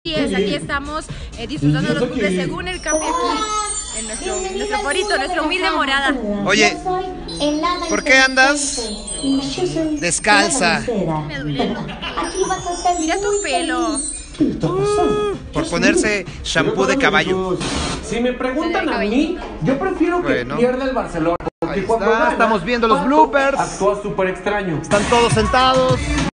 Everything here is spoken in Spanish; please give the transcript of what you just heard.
Aquí estamos disfrutando de los clubes según el cambio aquí en nuestro forito, nuestra humilde morada. Oye, ¿por qué andas descalza? Me duele. Mira tu pelo. Por ponerse shampoo de caballo. Si me preguntan a mí, yo prefiero que pierda el Barcelona. Porque Ahí cuando está, gana, estamos viendo los bloopers. actúa súper extraño. Están todos sentados.